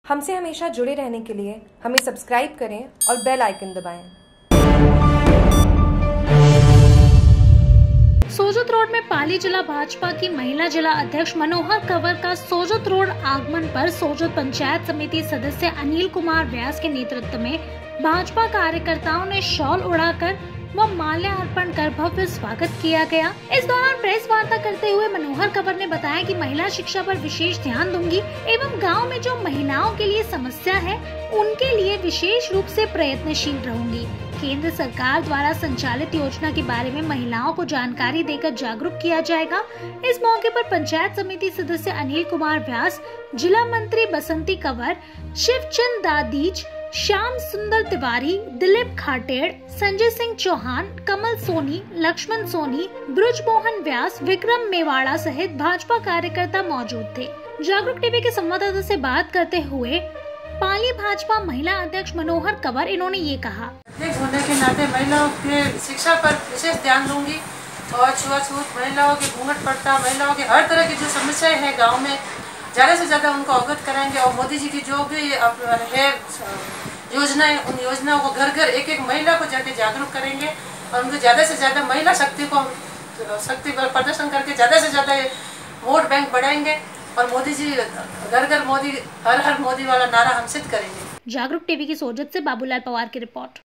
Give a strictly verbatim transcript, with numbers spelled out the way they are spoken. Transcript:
हमसे हमेशा जुड़े रहने के लिए हमें सब्सक्राइब करें और बेल आइकन दबाएं। सोजत रोड में पाली जिला भाजपा की महिला जिला अध्यक्ष मनोहर कंवर का सोजत रोड आगमन पर सोजत पंचायत समिति सदस्य अनिल कुमार व्यास के नेतृत्व में भाजपा कार्यकर्ताओं ने शॉल उड़ाकर व माल्यार्पण कर भव्य स्वागत किया गया। इस दौरान प्रेस वार्ता करते हुए मनोहर कंवर ने बताया कि महिला शिक्षा पर विशेष ध्यान दूंगी एवं गांव में जो महिलाओं के लिए समस्या है उनके लिए विशेष रूप से प्रयत्नशील रहूंगी। केंद्र सरकार द्वारा संचालित योजना के बारे में महिलाओं को जानकारी देकर जागरूक किया जाएगा। इस मौके पर पंचायत समिति सदस्य अनिल कुमार व्यास, जिला मंत्री बसंती कंवर, शिवचंद दादीज, श्याम सुंदर तिवारी, दिलीप खाटेड़, संजय सिंह चौहान, कमल सोनी, लक्ष्मण सोनी, ब्रजमोहन व्यास, विक्रम मेवाड़ा सहित भाजपा कार्यकर्ता मौजूद थे। जागरूक टीवी के संवाददाता से बात करते हुए पाली भाजपा महिला अध्यक्ष मनोहर कंवर इन्होंने ये कहा। अध्यक्ष होने के नाते महिलाओं के शिक्षा पर विशेष ध्यान दूंगी और छुआछूत, महिलाओं के घूंघट पर्दा, महिलाओं के हर तरह की जो समस्याएं हैं गांव में ज़्यादा से ज़्यादा उनको अवगत कराएंगे और मोदी जी की जो भी है योजनाएं, उन योजनाओं को घर घर एक एक महिला को जाके जागरूक करेंगे और उनको ज़्यादा से ज़्यादा महिला शक्ति को शक्ति पर प्रदर्शन करके ज़्यादा से ज़्यादा वोट बैंक बढ़ाएंगे और मोदी जी घर घर मोदी, हर हर मोदी वाला नारा हम सिद्ध करेंगे। जागरूक टीवी की सोजत से बाबूलाल पवार की रिपोर्ट।